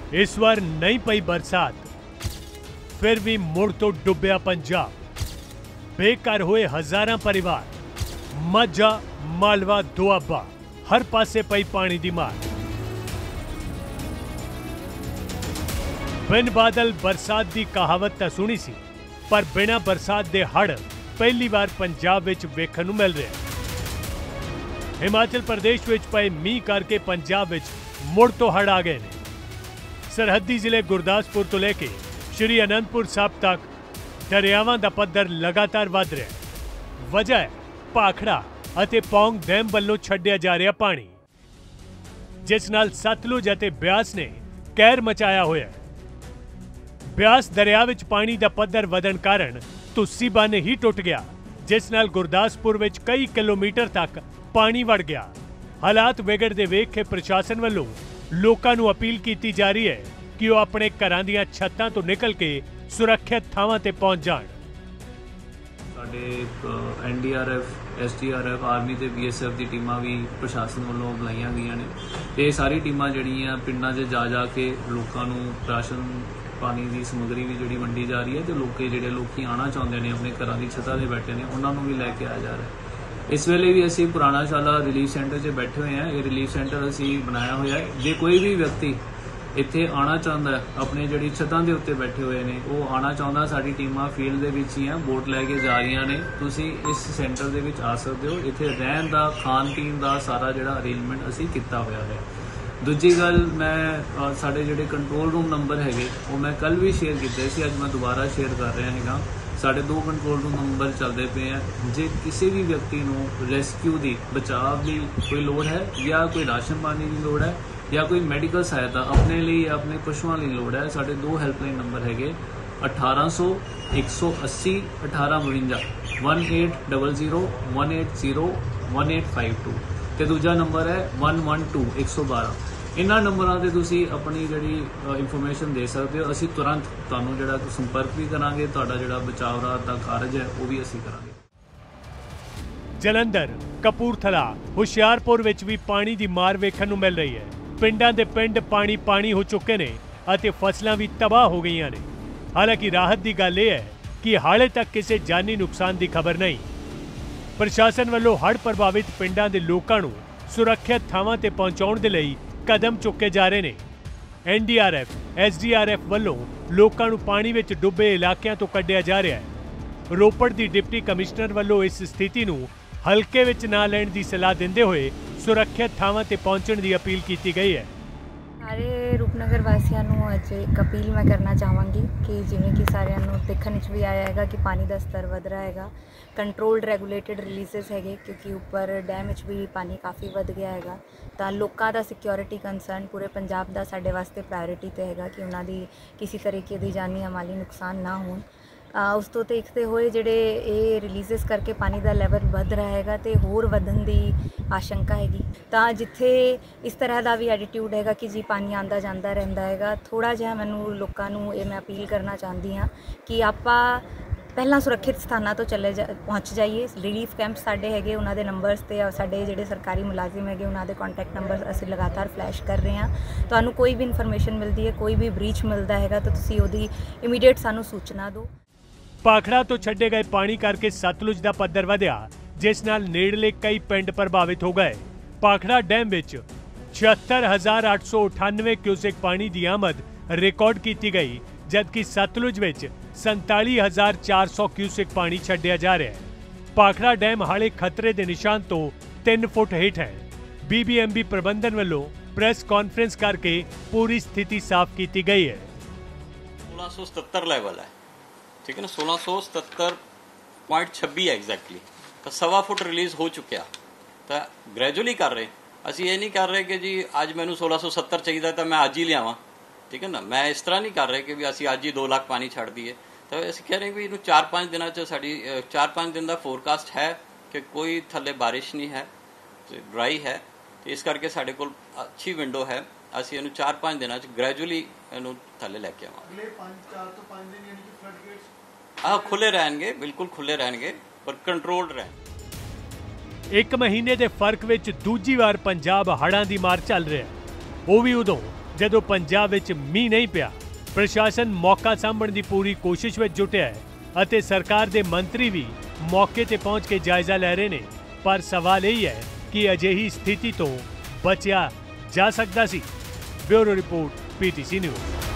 इस बार नहीं पई बरसात, फिर भी मुड़ तो डुब्बिया पंजाब। बेघर होए हजारां परिवार, माझा मालवा दुआबा, हर पासे पई पानी दी मार। बिन बादल बरसात दी कहावत तां सुनी सी, पर बिना बरसात दे हड़ पहली बार पंजाब विच वेखण नूं मिल रहा है। हिमाचल प्रदेश विच पए मींह करके पंजाब विच मुड़ तो हड़ आ गए ने। सरहदी जिले गुरदासपुर तो लेके श्री अनंदपुर साहब तक दरियावां दा पद्धर लगातार वध रहा है। वजह है भाखड़ा अते पौंग डैम वल्लों छड्डिया जा रहा पानी, जिस नाल सतलुज अते ब्यास ने कहर मचाया होया है। ब्यास दरिया विच पानी दा पद्धर वधन कारण तुस्सी बन ही टुट गया, जिस नाल गुरदासपुर विच कई किलोमीटर तक पानी वड़ गया। हालात विगड़दे वेख के प्रशासन वल्लों लोकां नूं अपील कीती जा रही है कि वह अपने घरां दीयां छत्तां तो निकल के सुरक्षित थावां ते पहुंच जाण। साडे NDRF, SDRF, आर्मी ते BSF दी टीमां भी प्रशासन वालों बुलाईਆਂ गईਆਂ ने ते सारी टीमां ਜਿਹੜੀਆਂ ਪਿੰਡਾਂ 'ਚ ਜਾ ਕੇ ਲੋਕਾਂ ਨੂੰ ਰਾਸ਼ਨ ਪਾਣੀ ਦੀ ਸਮੱਗਰੀ ਵੀ ਜਿਹੜੀ ਵੰਡੀ ਜਾ ਰਹੀ ਹੈ ਤੇ ਜਿਹੜੇ ਲੋਕੀ ਆਣਾ ਚਾਹੁੰਦੇ ਨੇ ਆਪਣੇ ਘਰਾਂ ਦੀ ਛੱਤਾਂ 'ਤੇ ਬੈਠੇ ਨੇ ਉਹਨਾਂ ਨੂੰ ਵੀ ਲੈ ਕੇ ਆਇਆ ਜਾ ਰਿਹਾ ਹੈ। इस वेले भी असी पुराना शाला रिलीफ सेंटर 'ਚ बैठे हुए हैं। ये रिलीफ सेंटर असी बनाया हुआ है। जे कोई भी व्यक्ति ਇੱਥੇ ਆਣਾ ਚਾਹੁੰਦਾ ਹੈ, ਆਪਣੇ ਜਿਹੜੀ ਛੱਤਾਂ ਦੇ ਉੱਤੇ ਬੈਠੇ ਹੋਏ ਨੇ, ਉਹ ਆਣਾ ਚਾਹੁੰਦਾ, ਸਾਡੀ ਟੀਮਾਂ ਫੀਲਡ ਦੇ ਵਿੱਚ ਹੀ ਆ, ਬੋਟ ਲੈ ਕੇ ਜਾ ਰਹੀਆਂ ਨੇ। ਤੁਸੀਂ ਇਸ ਸੈਂਟਰ ਦੇ ਵਿੱਚ ਆ ਸਕਦੇ ਹੋ। ਇੱਥੇ ਰਹਿਣ ਦਾ, ਖਾਣ ਪੀਣ ਦਾ ਸਾਰਾ ਜਿਹੜਾ ਅਰੇਂਜਮੈਂਟ ਅਸੀਂ ਕੀਤਾ ਹੋਇਆ ਹੈ। ਦੂਜੀ ਗੱਲ, ਮੈਂ ਸਾਡੇ ਜਿਹੜੇ ਕੰਟਰੋਲ ਰੂਮ ਨੰਬਰ ਹੈਗੇ ਉਹ ਮੈਂ ਕੱਲ ਵੀ ਸ਼ੇਅਰ ਕੀਤੇ ਸੀ, ਅੱਜ ਮੈਂ ਦੁਬਾਰਾ ਸ਼ੇਅਰ ਕਰ ਰਿਹਾ ਹੈਗਾ। ਸਾਡੇ 2 ਕੰਟਰੋਲ ਰੂਮ ਨੰਬਰ ਚੱਲਦੇ ਪਏ ਆ। ਜੇ ਕਿਸੇ ਵੀ ਵਿਅਕਤੀ ਨੂੰ ਰੈਸਕਿਊ ਦੀ, ਬਚਾਅ ਦੀ ਕੋਈ ਲੋੜ ਹੈ ਜਾਂ ਕੋਈ ਰਾਸ਼ਨ ਪਾਣੀ ਦੀ ਲੋੜ ਹੈ ਜਾਂ ਕੋਈ ਮੈਡੀਕਲ ਸਹਾਇਤਾ ਆਪਣੇ ਲਈ ਜਾਂ ਆਪਣੇ ਪਸ਼ੂਆਂ ਲਈ ਲੋੜ ਹੈ, ਸਾਡੇ 2 ਹੈਲਪਲਾਈਨ ਨੰਬਰ ਹੈਗੇ 1800 180 1852, 1800 180 1852 ਤੇ ਦੂਜਾ ਨੰਬਰ ਹੈ 112 112। ਇਹਨਾਂ ਨੰਬਰਾਂ ਤੇ ਤੁਸੀਂ ਆਪਣੀ ਜਿਹੜੀ ਇਨਫੋਰਮੇਸ਼ਨ ਦੇ ਸਕਦੇ ਹੋ। ਅਸੀਂ ਤੁਰੰਤ ਤੁਹਾਨੂੰ ਜਿਹੜਾ ਸੰਪਰਕ ਵੀ ਕਰਾਂਗੇ, ਤੁਹਾਡਾ ਜਿਹੜਾ ਬਚਾਅ ਰਾਹਤ ਦਾ ਕਾਰਜ ਹੈ ਉਹ ਵੀ ਅਸੀਂ ਕਰਾਂਗੇ। ਜਲੰਧਰ, ਕਪੂਰਥਲਾ, ਹੁਸ਼ਿਆਰਪੁਰ ਵਿੱਚ ਵੀ ਪਾਣੀ ਦੀ ਮਾਰ ਵੇਖਣ ਨੂੰ ਮਿਲ ਰਹੀ ਹੈ। ਪਿੰਡਾਂ ਦੇ ਪਿੰਡ ਪਾਣੀ ਹੋ ਚੁੱਕੇ ਨੇ ਅਤੇ ਫਸਲਾਂ ਵੀ ਤਬਾਹ ਹੋ ਗਈਆਂ ਨੇ। ਹਾਲਾਂਕਿ ਰਾਹਤ ਦੀ ਗੱਲ ਇਹ ਹੈ ਕਿ ਹਾਲੇ ਤੱਕ ਕਿਸੇ ਜਾਨੀ ਨੁਕਸਾਨ ਦੀ ਖਬਰ ਨਹੀਂ। ਪ੍ਰਸ਼ਾਸਨ ਵੱਲੋਂ ਹੜ੍ਹ ਪ੍ਰਭਾਵਿਤ ਪਿੰਡਾਂ ਦੇ ਲੋਕਾਂ ਨੂੰ ਸੁਰੱਖਿਅਤ ਥਾਵਾਂ ਤੇ ਪਹੁੰਚਾਉਣ ਦੇ ਲਈ ਕਦਮ ਚੁੱਕੇ ਜਾ ਰਹੇ ਨੇ। NDRF, SDRF ਵੱਲੋਂ ਲੋਕਾਂ ਨੂੰ ਪਾਣੀ ਵਿੱਚ ਡੁੱਬੇ ਇਲਾਕਿਆਂ ਤੋਂ ਕੱਢਿਆ ਜਾ ਰਿਹਾ ਹੈ। ਰੋਪੜ ਦੀ ਡਿਪਟੀ ਕਮਿਸ਼ਨਰ ਵੱਲੋਂ ਇਸ ਸਥਿਤੀ ਨੂੰ ਹਲਕੇ ਵਿੱਚ ਨਾ ਲੈਣ ਦੀ ਸਲਾਹ ਦਿੰਦੇ ਹੋਏ ਸੁਰੱਖਿਅਤ ਥਾਵਾਂ ਤੇ ਪਹੁੰਚਣ ਦੀ ਅਪੀਲ ਕੀਤੀ ਗਈ ਹੈ। ਸਾਰੇ ਰੂਪਨਗਰ ਵਾਸੀਆਂ ਨੂੰ ਅੱਜ ਇੱਕ ਅਪੀਲ ਮੈਂ ਕਰਨਾ ਚਾਹਾਂਗੀ ਕਿ ਜਿਵੇਂ ਕਿ ਸਾਰਿਆਂ ਨੂੰ ਦੇਖਣ ਵਿੱਚ ਵੀ ਆਇਆ ਹੈਗਾ ਕਿ ਪਾਣੀ ਦਾ ਸਤਰ ਵਧ ਰਿਹਾ ਹੈਗਾ। ਕੰਟਰੋਲਡ ਰੈਗੂਲੇਟਡ ਰਿਲੀਜ਼ਸ ਹੈਗੇ ਕਿਉਂਕਿ ਉੱਪਰ ਡੈਮ ਵਿੱਚ ਵੀ ਪਾਣੀ ਕਾਫੀ ਵੱਧ ਗਿਆ ਹੈਗਾ। ਤਾਂ ਲੋਕਾਂ ਦਾ ਸਿਕਿਉਰਿਟੀ ਕੰਸਰਨ ਪੂਰੇ ਪੰਜਾਬ ਦਾ ਸਾਡੇ ਵਾਸਤੇ ਪ੍ਰਾਇੋਰਿਟੀ 'ਤੇ ਹੈਗਾ ਕਿ ਉਹਨਾਂ ਦੀ ਕਿਸੇ ਤਰੀਕੇ ਦੀ ਜਾਨੀ ਜਾਂ ਮਾਲੀ ਨੁਕਸਾਨ ਨਾ ਹੋਣ। ਉਸ ਤੋਂ ਦੇਖਦੇ ਹੋਏ ਜਿਹੜੇ ਇਹ ਰਿਲੀਜ਼ਸ ਕਰਕੇ ਪਾਣੀ ਦਾ ਲੈਵਲ ਵੱਧ ਰਿਹਾ ਹੈਗਾ ਅਤੇ ਹੋਰ ਵਧਣ ਦੀ ਆਸ਼ੰਕਾ ਹੈਗੀ। ਤਾਂ ਜਿੱਥੇ ਇਸ ਤਰ੍ਹਾਂ ਦਾ ਵੀ ਐਟੀਟਿਊਡ ਹੈਗਾ ਕਿ ਜੀ ਪਾਣੀ ਆਉਂਦਾ ਜਾਂਦਾ ਰਹਿੰਦਾ ਹੈਗਾ, ਥੋੜ੍ਹਾ ਜਿਹਾ ਮੈਨੂੰ ਲੋਕਾਂ ਨੂੰ ਇਹ ਮੈਂ ਅਪੀਲ ਕਰਨਾ ਚਾਹੁੰਦੀ ਹਾਂ ਕਿ ਆਪਾਂ ਪਹਿਲਾਂ ਸੁਰੱਖਿਅਤ ਸਥਾਨਾਂ ਤੋਂ ਪਹੁੰਚ ਜਾਈਏ। ਰਿਲੀਫ ਕੈਂਪ ਸਾਡੇ ਹੈਗੇ, ਉਹਨਾਂ ਦੇ ਨੰਬਰਸ ਤੇ ਸਾਡੇ ਜਿਹੜੇ ਸਰਕਾਰੀ ਮੁਲਾਜ਼ਮ ਹੈਗੇ ਉਹਨਾਂ ਦੇ ਕੰਟੈਕਟ ਨੰਬਰ ਅਸੀਂ ਲਗਾਤਾਰ ਫਲੈਸ਼ ਕਰ ਰਹੇ ਹਾਂ। ਤੁਹਾਨੂੰ ਕੋਈ ਵੀ ਇਨਫੋਰਮੇਸ਼ਨ ਮਿਲਦੀ ਹੈ, ਕੋਈ ਵੀ ਬ੍ਰੀਚ ਮਿਲਦਾ ਹੈਗਾ ਤਾਂ ਤੁਸੀਂ ਉਹਦੀ ਇਮੀਡੀਏਟ ਸਾਨੂੰ ਸੂਚਨਾ ਦਿਓ। ਭਾਖੜਾ ਤੋਂ ਛੱਡੇ ਗਏ ਪਾਣੀ ਕਰਕੇ ਸਤਲੁਜ ਦਾ ਪੱਧਰ ਵਧਿਆ, ਜਿਸ ਨਾਲ ਨੇੜਲੇ ਕਈ ਪਿੰਡ ਪ੍ਰਭਾਵਿਤ ਹੋ ਗਏ। ਭਾਖੜਾ ਡੈਮ ਵਿੱਚ 76,898 ਕਿਊਸੈਕ ਪਾਣੀ ਦੀ ਆਮਦ ਰਿਕਾਰਡ ਕੀਤੀ ਗਈ, ਜਦਕਿ ਸਤਲੁਜ ਵਿੱਚ 47,400 ਕਿਊਸੈਕ ਪਾਣੀ ਛੱਡਿਆ ਜਾ ਰਿਹਾ ਹੈ। ਭਾਖੜਾ ਡੈਮ ਹਾਲੇ ਖਤਰੇ ਦੇ ਨਿਸ਼ਾਨ ਤੋਂ 3 ਫੁੱਟ ਹੇਠ ਹੈ। BBMB ਪ੍ਰਬੰਧਨ ਵੱਲੋਂ ਪ੍ਰੈਸ ਕਾਨਫਰੰਸ ਕਰਕੇ ਪੂਰੀ ਸਥਿਤੀ ਸਾਫ਼ ਕੀਤੀ ਗਈ ਹੈ। 1677 ਲੈਵਲ ਹੈ, ठीक है ना, 1677.26 एग्जैक्टली तो 1.25 फुट रिलीज हो चुकिया। तो ग्रैजुअली कर रहे, ਅਸੀਂ ਇਹ ਨਹੀਂ ਕਰ ਰਹੇ ਕਿ ਜੀ ਅੱਜ ਮੈਨੂੰ 1670 ਚਾਹੀਦਾ ਤਾਂ ਮੈਂ ਅੱਜ ਹੀ ਲਿਆਵਾਂ, ਠੀਕ ਹੈ ਨਾ। ਮੈਂ ਇਸ ਤਰ੍ਹਾਂ ਨਹੀਂ ਕਰ ਰਹੇ ਕਿ ਵੀ ਅਸੀਂ ਅੱਜ ਹੀ 2 ਲੱਖ ਪਾਣੀ ਛੱਡ ਦਈਏ। ਤਾਂ ਅਸੀਂ ਕਹਿ ਰਹੇ ਵੀ ਇਹਨੂੰ 4-5 ਦਿਨਾਂ 'ਚ ਸਾਡੀ 4-5 ਦਿਨ ਦਾ ਫੋਰਕਾਸਟ ਹੈ ਕਿ ਕੋਈ ਥੱਲੇ ਬਾਰਿਸ਼ ਨਹੀਂ ਹੈ, ਡਰਾਈ ਹੈ, ਤੇ ਇਸ ਕਰਕੇ ਸਾਡੇ ਕੋਲ ਅੱਛੀ ਵਿੰਡੋ ਹੈ। ਅਸੀਂ ਇਹਨੂੰ 4-5 ਦਿਨਾਂ 'ਚ ਗ੍ਰੈਜੂਅਲੀ ਇਹਨੂੰ ਥੱਲੇ ਲੈ ਕੇ ਆਵਾਂਗੇ। ਅਗਲੇ 4 ਤੋਂ 5 ਦਿਨ ਯਾਨੀ ਕਿ ਫਲੱਡ ਗੇਟਸ खुले रहेंगे, बिल्कुल खुले रहेंगे पर कंट्रोल्ड रहेंगे। 1 महीने के फर्क विच दूजी बार पंजाब हड़ां दी मार चल रहा है। वो भी उदों ਜਦੋਂ ਪੰਜਾਬ ਵਿੱਚ ਮੀਂਹ ਨਹੀਂ ਪਿਆ, ਪ੍ਰਸ਼ਾਸਨ ਮੌਕਾ ਸਾਂਭਣ ਦੀ ਪੂਰੀ ਕੋਸ਼ਿਸ਼ ਵਿੱਚ ਜੁਟਿਆ ਹੈ ਅਤੇ ਸਰਕਾਰ ਦੇ ਮੰਤਰੀ ਵੀ ਮੌਕੇ ਤੇ ਪਹੁੰਚ ਕੇ ਜਾਇਜ਼ਾ ਲੈ ਰਹੇ ਨੇ। ਪਰ ਸਵਾਲ ਇਹ ਹੈ ਕਿ ਅਜਿਹੀ ਸਥਿਤੀ ਤੋਂ ਬਚਿਆ ਜਾ ਸਕਦਾ ਸੀ। Bureau report, PTC news.